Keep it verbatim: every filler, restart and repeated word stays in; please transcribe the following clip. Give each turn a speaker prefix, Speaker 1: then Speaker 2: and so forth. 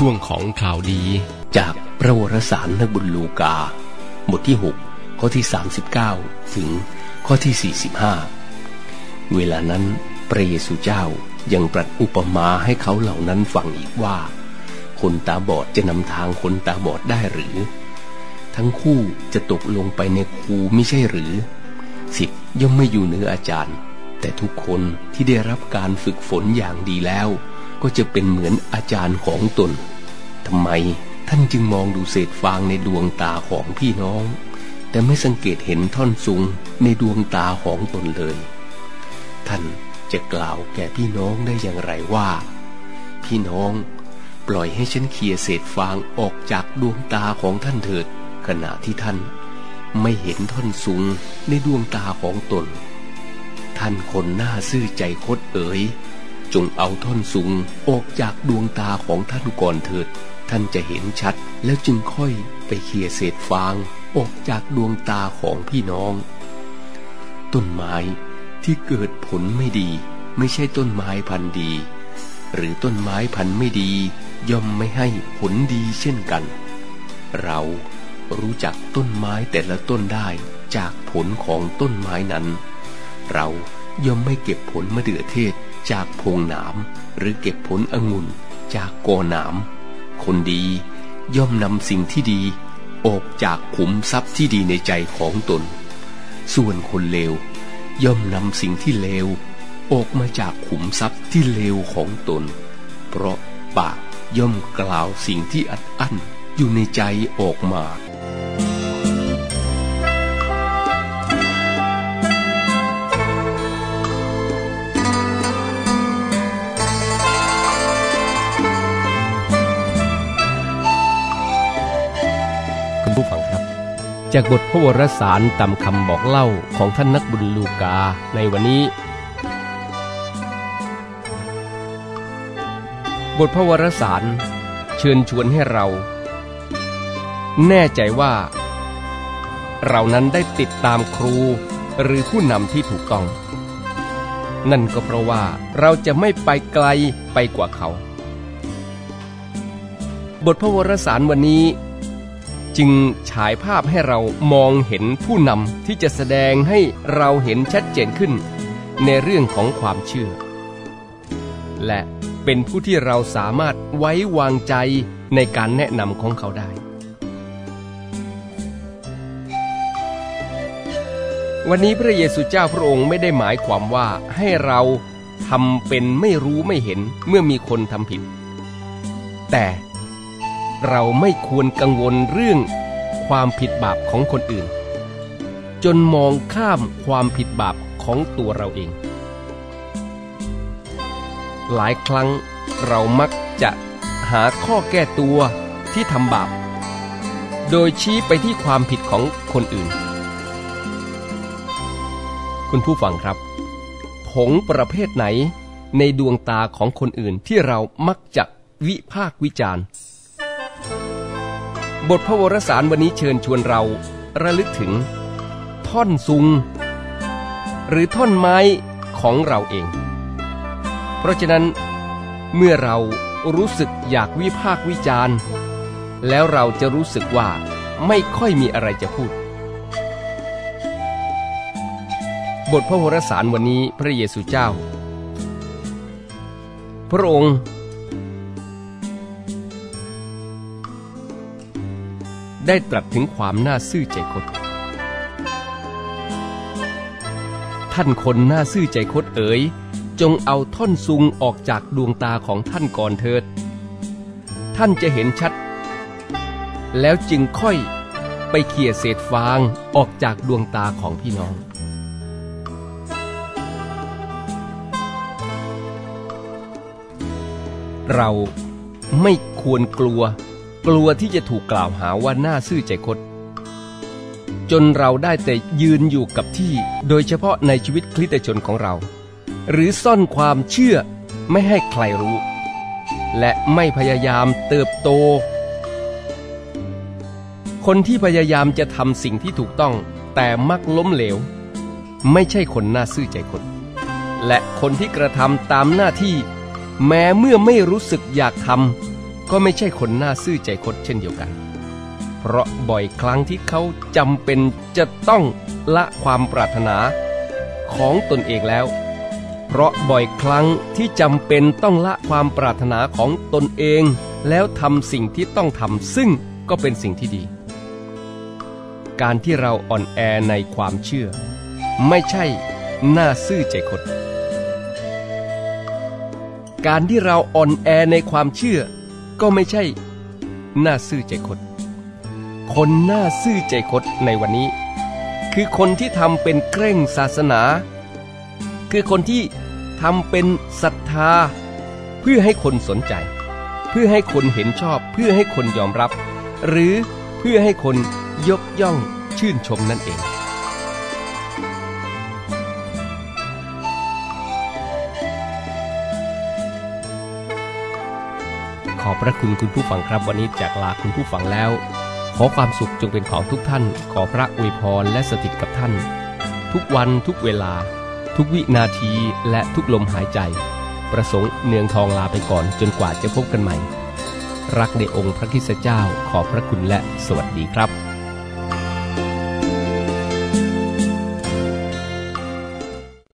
Speaker 1: ช่วงของข่าวดี
Speaker 2: จากพระวรสารนักบุญลูกาบทที่หกข้อที่สามสิบเก้าถึงข้อที่สี่สิบห้าเวลานั้นพระเยซูเจ้ายังตรัสอุปมาให้เขาเหล่านั้นฟังอีกว่าคนตาบอดจะนำทางคนตาบอดได้หรือทั้งคู่จะตกลงไปในคูไม่ใช่หรือศิษย์ย่อมไม่อยู่เหนืออาจารย์แต่ทุกคนที่ได้รับการฝึกฝนอย่างดีแล้วก็จะเป็นเหมือนอาจารย์ของตนทำไมท่านจึงมองดูเศษฟางในดวงตาของพี่น้องแต่ไม่สังเกตเห็นท่อนซุงในดวงตาของตนเลยท่านจะกล่าวแก่พี่น้องได้อย่างไรว่าพี่น้องปล่อยให้ฉันเคลียร์เศษฟางออกจากดวงตาของท่านเถิดขณะที่ท่านไม่เห็นท่อนซุงในดวงตาของตนท่านคนหน้าซื่อใจคดเอ๋ยจงเอาท่อนซุงออกจากดวงตาของท่านก่อนเถิดท่านจะเห็นชัดแล้วจึงค่อยไปเคลียร์เศษฟางออกจากดวงตาของพี่น้องต้นไม้ที่เกิดผลไม่ดีไม่ใช่ต้นไม้พันธุ์ดีหรือต้นไม้พันธุ์ไม่ดีย่อมไม่ให้ผลดีเช่นกันเรารู้จักต้นไม้แต่ละต้นได้จากผลของต้นไม้นั้นเราย่อมไม่เก็บผลมะเดื่อเทศจากพงหนามหรือเก็บผลองุ่นจากกอหนามคนดีย่อมนำสิ่งที่ดีออกจากขุมทรัพย์ที่ดีในใจของตนส่วนคนเลวย่อมนำสิ่งที่เลวออกมาจากขุมทรัพย์ที่เลวของตนเพราะปากย่อมกล่าวสิ่งที่อัดอั้นอยู่ในใจออกมา
Speaker 3: คุณผู้ฟังครับจากบทพระวรสารตามคำบอกเล่าของท่านนักบุญลูกาในวันนี้บทพระวรสารเชิญชวนให้เราแน่ใจว่าเรานั้นได้ติดตามครูหรือผู้นำที่ถูกต้องนั่นก็เพราะว่าเราจะไม่ไปไกลไปกว่าเขาบทพระวรสารวันนี้จึงฉายภาพให้เรามองเห็นผู้นำที่จะแสดงให้เราเห็นชัดเจนขึ้นในเรื่องของความเชื่อและเป็นผู้ที่เราสามารถไว้วางใจในการแนะนำของเขาได้วันนี้พระเยซูเจ้าพระองค์ไม่ได้หมายความว่าให้เราทำเป็นไม่รู้ไม่เห็นเมื่อมีคนทำผิดแต่เราไม่ควรกังวลเรื่องความผิดบาปของคนอื่นจนมองข้ามความผิดบาปของตัวเราเองหลายครั้งเรามักจะหาข้อแก้ตัวที่ทำบาปโดยชี้ไปที่ความผิดของคนอื่นคุณผู้ฟังครับผงประเภทไหนในดวงตาของคนอื่นที่เรามักจะวิพากษ์วิจารณ์บทพระวรสารวันนี้เชิญชวนเราระลึกถึงท่อนซุงหรือท่อนไม้ของเราเองเพราะฉะนั้นเมื่อเรารู้สึกอยากวิพากษ์วิจารณ์แล้วเราจะรู้สึกว่าไม่ค่อยมีอะไรจะพูดบทพระวรสารวันนี้พระเยซูเจ้าพระองค์ได้ตรัสถึงความน่าซื่อใจคดท่านคนน่าซื่อใจคดเอ๋ยจงเอาท่อนซุงออกจากดวงตาของท่านก่อนเถิดท่านจะเห็นชัดแล้วจึงค่อยไปเขี่ยเศษฟางออกจากดวงตาของพี่น้องเราไม่ควรกลัวกลัวที่จะถูกกล่าวหาว่าน่าซื่อใจคดจนเราได้แต่ยืนอยู่กับที่โดยเฉพาะในชีวิตคริสตชนของเราหรือซ่อนความเชื่อไม่ให้ใครรู้และไม่พยายามเติบโตคนที่พยายามจะทำสิ่งที่ถูกต้องแต่มักล้มเหลวไม่ใช่คนน่าซื่อใจคดและคนที่กระทำตามหน้าที่แม้เมื่อไม่รู้สึกอยากทำก็ไม่ใช่คนน่าซื่อใจคดเช่นเดียวกันเพราะบ่อยครั้งที่เขาจำเป็นจะต้องละความปรารถนาของตนเองแล้วเพราะบ่อยครั้งที่จำเป็นต้องละความปรารถนาของตนเองแล้วทำสิ่งที่ต้องทำซึ่งก็เป็นสิ่งที่ดีการที่เราอ่อนแอในความเชื่อไม่ใช่น่าซื่อใจคดการที่เราอ่อนแอในความเชื่อก็ไม่ใช่น่าซื่อใจคดคนน่าซื่อใจคดในวันนี้คือคนที่ทำเป็นเคร่งศาสนาคือคนที่ทำเป็นศรัทธาเพื่อให้คนสนใจเพื่อให้คนเห็นชอบเพื่อให้คนยอมรับหรือเพื่อให้คนยกย่องชื่นชมนั่นเองขอบพระคุณคุณผู้ฟังครับวันนี้จากลาคุณผู้ฟังแล้วขอความสุขจงเป็นของทุกท่านขอพระอวยพรและสถิตกับท่านทุกวันทุกเวลาทุกวินาทีและทุกลมหายใจประสงค์เนืองทองลาไปก่อนจนกว่าจะพบกันใหม่รักในองค์พระคริสตเจ้าขอบพระคุณและสวัสดีครับ